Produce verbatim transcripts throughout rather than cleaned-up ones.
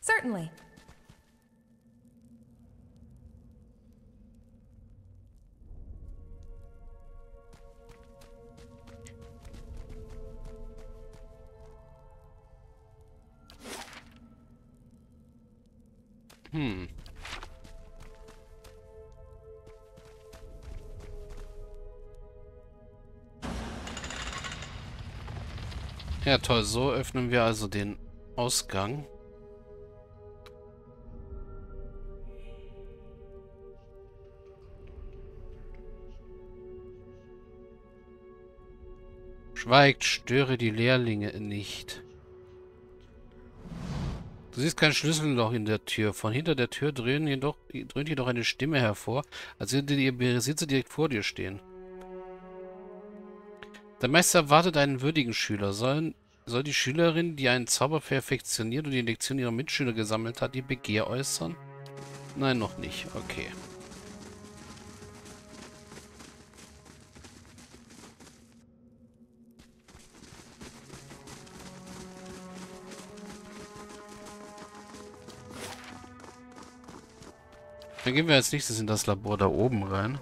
Certainly. Hm. Ja, toll. So öffnen wir also den Ausgang. Schweigt, störe die Lehrlinge nicht. Du siehst kein Schlüsselloch in der Tür. Von hinter der Tür dröhnt jedoch, dröhnt jedoch eine Stimme hervor, als würde ihr Besitzer direkt vor dir stehen. Der Meister erwartet einen würdigen Schüler. Sollen, soll die Schülerin, die einen Zauber perfektioniert und die Lektion ihrer Mitschüler gesammelt hat, ihr Begehr äußern? Nein, noch nicht. Okay. Dann gehen wir als nächstes in das Labor da oben rein.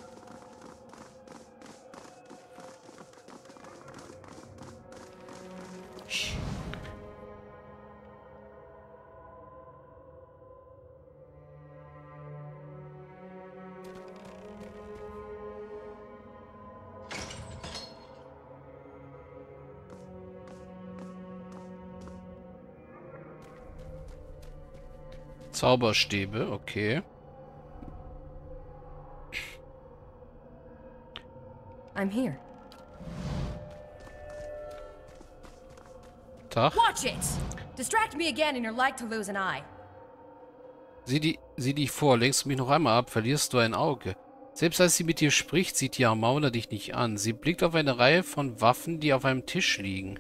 Zauberstäbe, okay. I'm here. Tag. Watch it! Distract me again and you're like to lose an eye. Sieh, die, sieh dich vor, lenkst du mich noch einmal ab, verlierst du ein Auge. Selbst als sie mit dir spricht, sieht die Amauna dich nicht an. Sie blickt auf eine Reihe von Waffen, die auf einem Tisch liegen.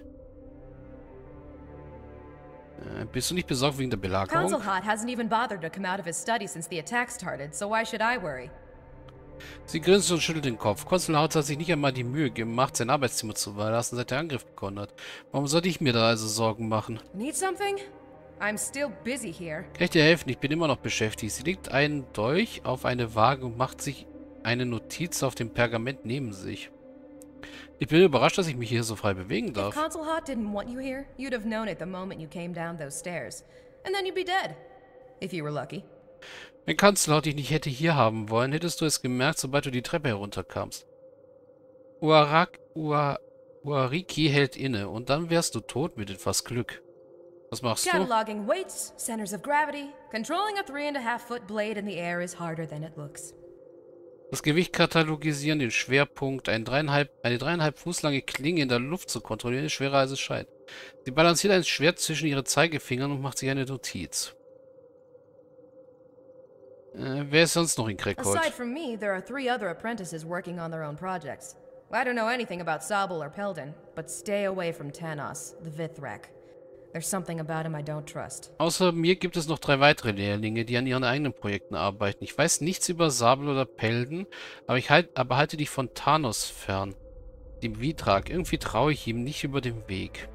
Äh, bist du nicht besorgt wegen der Belagerung? Council Hot hasn't even bothered to come out of his study since the attack started, so why should I worry? Sie grinst und schüttelt den Kopf. Konsulhaut hat sich nicht einmal die Mühe gemacht, sein Arbeitszimmer zu verlassen, seit der Angriff begonnen hat. Warum sollte ich mir da also Sorgen machen? Need something? I'm still busy here. Kann ich dir helfen? Ich bin immer noch beschäftigt. Sie legt einen Dolch auf eine Waage und macht sich eine Notiz auf dem Pergament neben sich. Ich bin überrascht, dass ich mich hier so frei bewegen If darf. Council Hot didn't want you here, you'd have known it the moment you came down those stairs. And then you'd be dead. If you were lucky. Wenn Kanzlerhaut dich nicht hätte hier haben wollen, hättest du es gemerkt, sobald du die Treppe herunterkamst. Uarak, Ua, Uariki hält inne und dann wärst du tot mit etwas Glück. Was machst du? Cataloging weights, centers of gravity. Controlling a three and a half foot blade in the air is harder than it looks. Das Gewicht katalogisieren, den Schwerpunkt, ein dreieinhalb, eine dreieinhalb Fuß lange Klinge in der Luft zu kontrollieren, ist schwerer als es scheint. Sie balanciert ein Schwert zwischen ihre Zeigefingern und macht sich eine Notiz. Äh, wer ist sonst noch in Krekold? Aside from me, there are three other apprentices working on their own projects. I don't know anything about Sabal or Peldon, but stay away from Tanos, the Vithrak. There's something about him I don't trust. Außer mir gibt es noch drei weitere Lehrlinge, die an ihren eigenen Projekten arbeiten. Ich weiß nichts über Sabel oder Pelden, aber ich halt, aber halte dich von Thanos fern. Dem Vithrak. Irgendwie traue ich ihm nicht über den Weg.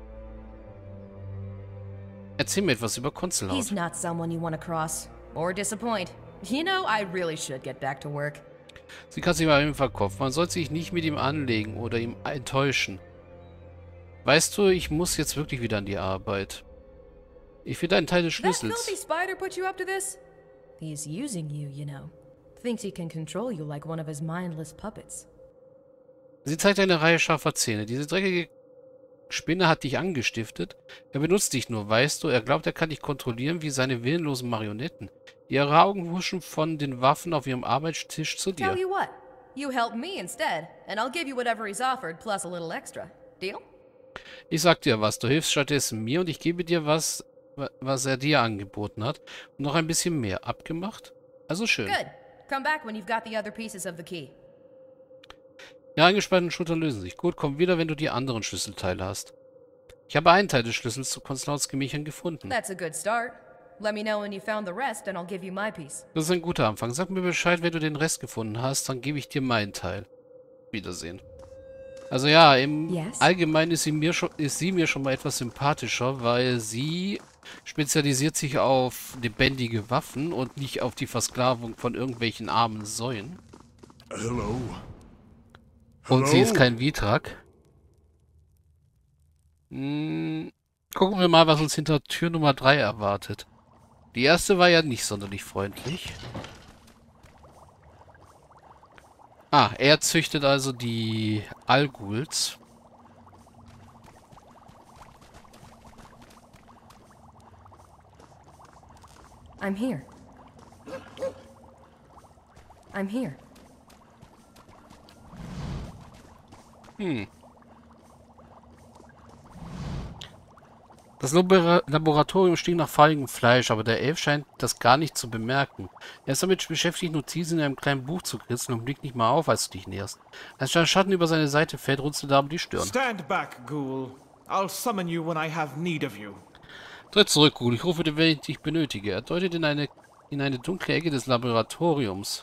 Erzähl mir etwas über Konzelhaut. He's not someone you want to cross or disappoint. You know, I really should get back to work. Sie kann sich mal im Verkopf. Man sollte sich nicht mit ihm anlegen oder ihm enttäuschen. Weißt du, ich muss jetzt wirklich wieder an die Arbeit. Ich will einen Teil des That filthy Schlüssels. spider put you up to this? He's using you, you know. Thinks he can control you like one of his mindless puppets. Sie zeigt eine Reihe scharfer Zähne. Diese dreckige Spinne hat dich angestiftet. Er benutzt dich nur, weißt du. Er glaubt, er kann dich kontrollieren wie seine willenlosen Marionetten. Ihre Augen huschen von den Waffen auf ihrem Arbeitstisch zu dir. Tell you what, you help me instead, and I'll give you whatever he's offered plus a little extra. Deal? Ich sag dir was, du hilfst stattdessen mir und ich gebe dir was, was er dir angeboten hat. Und noch ein bisschen mehr. Abgemacht? Also schön. Good. Come back when you've got the other pieces of the key. Die eingespannten Schultern lösen sich. Gut, komm wieder, wenn du die anderen Schlüsselteile hast. Ich habe einen Teil des Schlüssels zu Konstanz Gemächern gefunden. That's a good start. Let me know when you found the rest and I'll give you my piece. Das ist ein guter Anfang. Sag mir Bescheid, wenn du den Rest gefunden hast, dann gebe ich dir meinen Teil. Wiedersehen. Also ja, im Yes? Allgemeinen ist sie, mir schon, ist sie mir schon mal etwas sympathischer, weil sie spezialisiert sich auf lebendige Waffen und nicht auf die Versklavung von irgendwelchen armen Säuen. Hello. Und sie ist Hello? kein Vitrak. Hm, gucken wir mal, was uns hinter Tür Nummer drei erwartet. Die erste war ja nicht sonderlich freundlich. Ah, er züchtet also die Alguls. I'm here. I'm here. Hm. Das Labora Laboratorium stinkt nach fahligem Fleisch, aber der Elf scheint das gar nicht zu bemerken. Er ist damit beschäftigt, Notizen in einem kleinen Buch zu kritzeln und blickt nicht mal auf, als du dich näherst. Als ein Schatten über seine Seite fällt, runzelt er aber die Stirn. Stand back, Ghoul. I'll summon you when I have need of you. Tritt zurück, Ghoul. Ich rufe dir, wenn ich dich benötige. Er deutet in eine, in eine dunkle Ecke des Laboratoriums.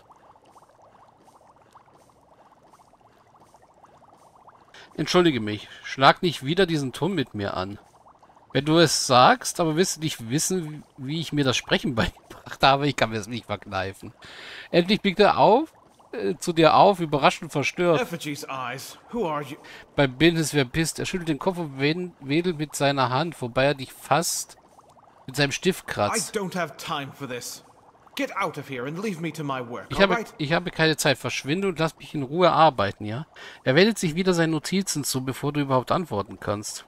Entschuldige mich. Schlag nicht wieder diesen Ton mit mir an. Wenn du es sagst, aber willst du nicht wissen, wie ich mir das Sprechen beigebracht habe, ich kann mir das nicht verkneifen. Endlich blickt er auf, äh, zu dir auf, überrascht und verstört. Effigy's eyes. Who are you? Beim Bild ist wer bist. Er schüttelt den Kopf und wedelt mit seiner Hand, wobei er dich fast mit seinem Stift I kratzt. don't have time for this. Get out of here and leave me to my work, Ich habe, alright? ich habe keine Zeit. Verschwinde und lass mich in Ruhe arbeiten, ja? Er wendet sich wieder seinen Notizen zu, bevor du überhaupt antworten kannst.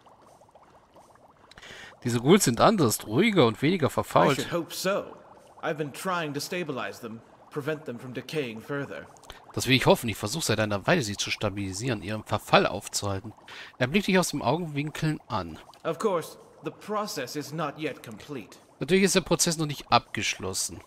Diese Ghouls sind anders, ruhiger und weniger I verfault. should hope so. I've been trying to stabilize them, prevent them from decaying further. Das will ich hoffen. Ich versuche seit einer Weile, sie zu stabilisieren, ihren Verfall aufzuhalten. Er blickt dich aus dem Augenwinkeln an. Of course, the process is not yet complete. Natürlich ist der Prozess noch nicht abgeschlossen.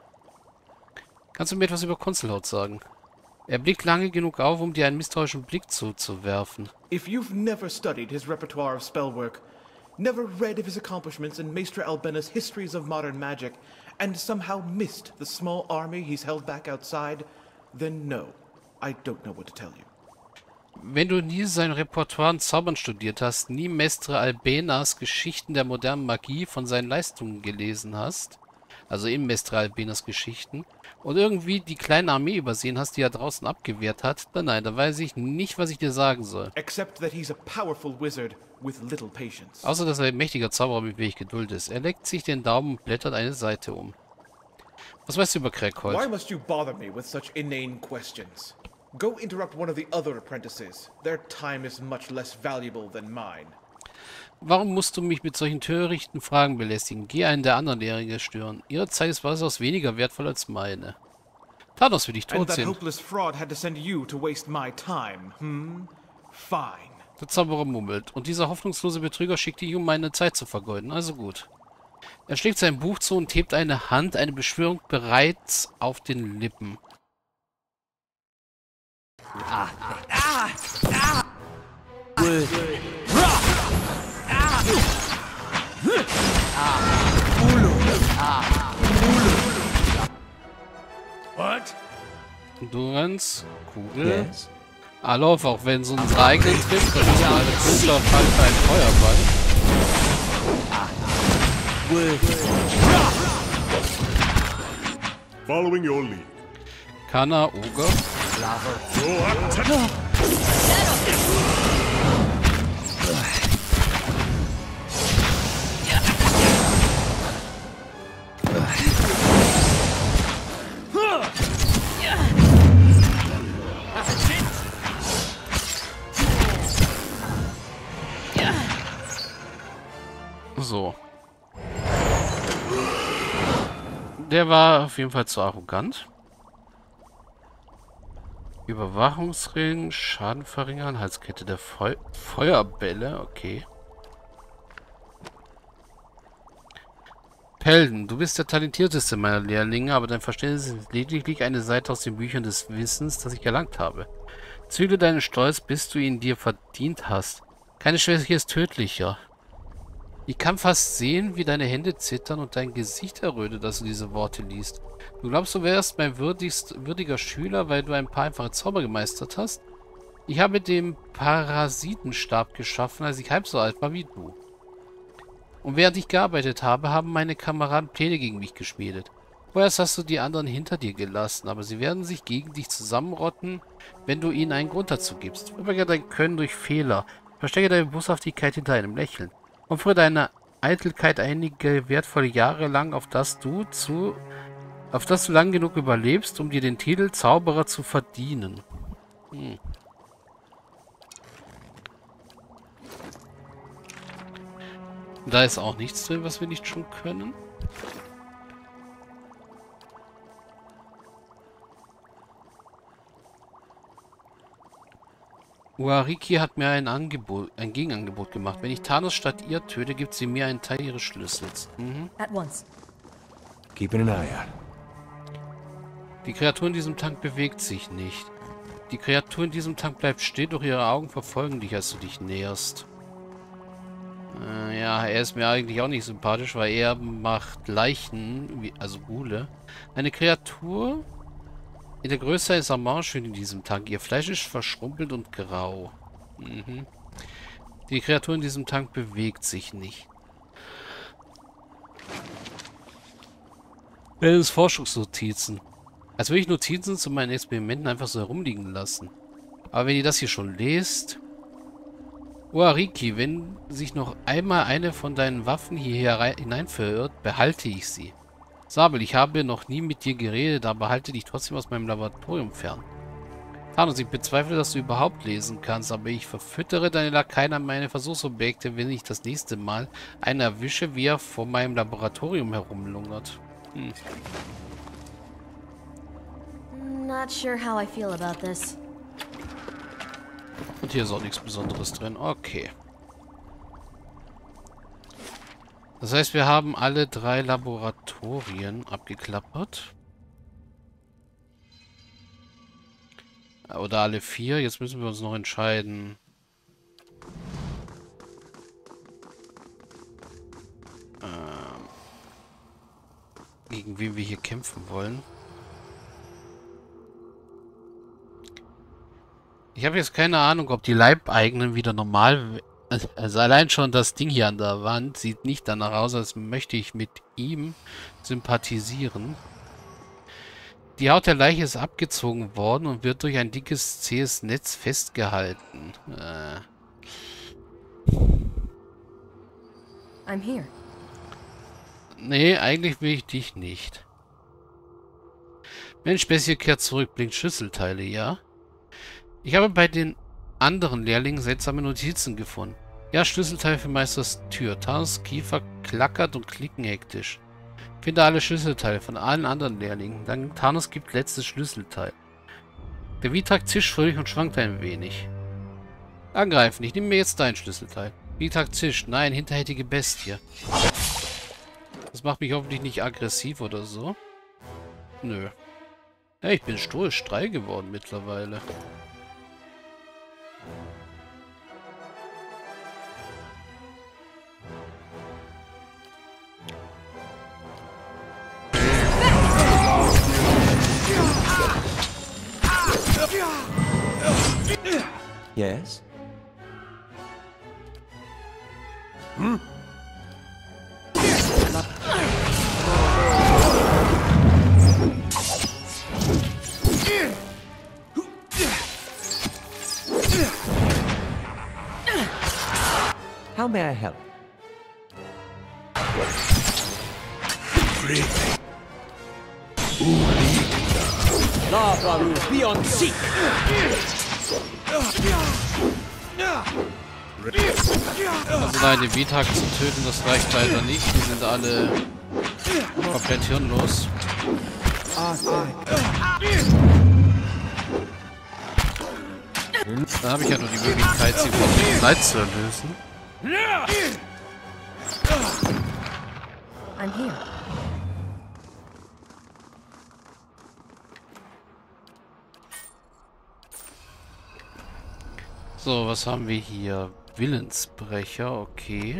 Kannst du mir etwas über Konzelhaut sagen? Er blickt lange genug auf, um dir einen misstrauischen Blick zuzuwerfen. If you've never studied his repertoire of spellwork, never read of his accomplishments in Maester Albena's histories of modern magic, and somehow missed the small army he's held back outside, then no, I don't know what to tell you. Wenn du nie sein Repertoire an Zaubern studiert hast, nie Mestre Albenas Geschichten der modernen Magie von seinen Leistungen gelesen hast, also in Mestre Albenas Geschichten, und irgendwie die kleine Armee übersehen hast, die er draußen abgewehrt hat, dann nein, da weiß ich nicht, was ich dir sagen soll. Except that he's a powerful wizard with little patience. Außer, dass er ein mächtiger Zauberer mit wenig Geduld ist. Er leckt sich den Daumen und blättert eine Seite um. Was weißt du über Why Crackhold? must you bother me with such inane questions? Go interrupt one of the other apprentices. Their time is much less valuable than mine. Warum musst du mich mit solchen törichten Fragen belästigen? Geh einen der anderen Lehrlinge stören. Ihre Zeit ist weitaus weniger wertvoll als meine. Thanos will dich And tot that sehen. hopeless fraud had to send you to waste my time, hm? Fine. Der Zauberer mummelt. Und dieser hoffnungslose Betrüger schickt dich, um meine Zeit zu vergeuden. Also gut. Er schlägt sein Buch zu und hebt eine Hand, eine Beschwörung bereits auf den Lippen. What? Durans, Kugel. Alof, auch wenn es unsere eigenen trifft, das ist mal eine Kunststoffball für einen Feuerball. Following your lead. Kana, Ogre. So. Der war auf jeden Fall zu arrogant. Überwachungsring, Schaden verringern, Halskette der Feu Feuerbälle, okay. Pelden, du bist der talentierteste meiner Lehrlinge, aber dein Verständnis ist lediglich eine Seite aus den Büchern des Wissens, das ich erlangt habe. Zügle deinen Stolz, bis du ihn dir verdient hast. Keine Schwäche ist tödlicher. Ich kann fast sehen, wie deine Hände zittern und dein Gesicht errötet, als du diese Worte liest. Du glaubst, du wärst mein würdigst, würdiger Schüler, weil du ein paar einfache Zauber gemeistert hast? Ich habe den Parasitenstab geschaffen, als ich halb so alt war wie du. Und während ich gearbeitet habe, haben meine Kameraden Pläne gegen mich geschmiedet. Vorerst hast du die anderen hinter dir gelassen, aber sie werden sich gegen dich zusammenrotten, wenn du ihnen einen Grund dazu gibst. Übergehe dein Können durch Fehler. Verstecke deine Boshaftigkeit hinter einem Lächeln. Opfere deine Eitelkeit einige wertvolle Jahre lang, auf das du zu, auf das du lang genug überlebst, um dir den Titel Zauberer zu verdienen. Hm. Da ist auch nichts drin, was wir nicht schon können. Uariki hat mir ein Angebot, ein Gegenangebot gemacht. Wenn ich Thanos statt ihr töte, gibt sie mir einen Teil ihres Schlüssels. Mhm. At once. Keeping an eye out. Die Kreatur in diesem Tank bewegt sich nicht. Die Kreatur in diesem Tank bleibt stehen, doch ihre Augen verfolgen dich, als du dich näherst. Äh, ja, er ist mir eigentlich auch nicht sympathisch, weil er macht Leichen, wie, also Ghule. Eine Kreatur in der Größe eines Amarschön in diesem Tank. Ihr Fleisch ist verschrumpelt und grau. Mhm. Die Kreatur in diesem Tank bewegt sich nicht. Das ist Forschungsnotizen. Als würde ich Notizen zu meinen Experimenten einfach so herumliegen lassen. Aber wenn ihr das hier schon lest... Uariki, wenn sich noch einmal eine von deinen Waffen hierher hinein verirrt, behalte ich sie. Sabel, ich habe noch nie mit dir geredet, aber halte dich trotzdem aus meinem Laboratorium fern. Thanos, ich bezweifle, dass du überhaupt lesen kannst, aber ich verfüttere deine Lakaien an meine Versuchsobjekte, wenn ich das nächste Mal einen erwische, wie er vor meinem Laboratorium herumlungert. Hm. Not sure how I feel about this. Und hier ist auch nichts Besonderes drin. Okay. Das heißt, wir haben alle drei Laboratorien abgeklappert. Oder alle vier. Jetzt müssen wir uns noch entscheiden. Ähm, gegen wen wir hier kämpfen wollen. Ich habe jetzt keine Ahnung, ob die Leibeigenen wieder normal... Also allein schon das Ding hier an der Wand sieht nicht danach aus, als möchte ich mit ihm sympathisieren. Die Haut der Leiche ist abgezogen worden und wird durch ein dickes, zähes Netz festgehalten. Äh. I'm here. Nee, eigentlich will ich dich nicht. Mensch, Bessie kehrt zurück, blinkt Schlüsselteile, ja? Ich habe bei den anderen Lehrlingen seltsame Notizen gefunden. Ja, Schlüsselteil für Meisters Tür. Thanos Kiefer klackert und klicken hektisch. Finde alle Schlüsselteile von allen anderen Lehrlingen. Dann Thanos gibt letztes Schlüsselteil. Der Vitrak zischt fröhlich und schwankt ein wenig. Angreifen, ich nehme mir jetzt dein Schlüsselteil. Vitrak zischt. Nein, hinterhältige Bestie. Das macht mich hoffentlich nicht aggressiv oder so. Nö. Ja, ich bin stoisch drei geworden mittlerweile. Yes? Hmm? How may I help? Labraru, beyond seek! Also nein, den Vitrak zu töten, das reicht leider nicht. Die sind alle komplett hirnlos. Dann habe ich ja nur die Möglichkeit, sie von dem Leid zu erlösen. I'm here. So, was haben wir hier? Willensbrecher, okay.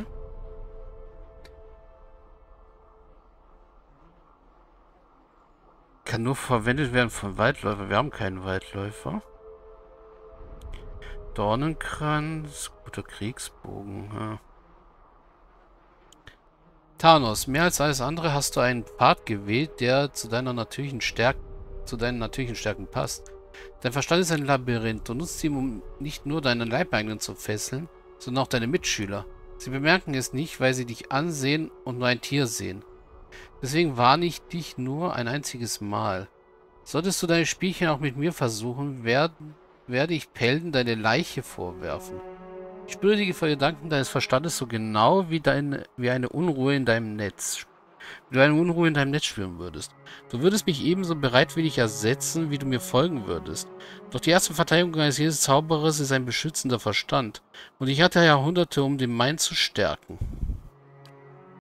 Kann nur verwendet werden von Waldläufer. Wir haben keinen Waldläufer. Dornenkranz, guter Kriegsbogen. Ja. Thanos, mehr als alles andere hast du einen Pfad gewählt, der zu deiner natürlichen Stärke, zu deinen natürlichen Stärken passt. Dein Verstand ist ein Labyrinth. Du nutzt ihn, um nicht nur deinen Leibeigenen zu fesseln, sondern auch deine Mitschüler. Sie bemerken es nicht, weil sie dich ansehen und nur ein Tier sehen. Deswegen warne ich dich nur ein einziges Mal. Solltest du deine Spielchen auch mit mir versuchen, werden, werde ich Pelden deine Leiche vorwerfen. Ich spüre die Gedanken deines Verstandes so genau wie, deine, wie eine Unruhe in deinem Netz. Wie du eine Unruhe in deinem Netz spüren würdest. Du würdest mich ebenso bereitwillig ersetzen, wie du mir folgen würdest. Doch die erste Verteidigung eines jedes Zauberers ist ein beschützender Verstand. Und ich hatte Jahrhunderte, um den meinen zu stärken.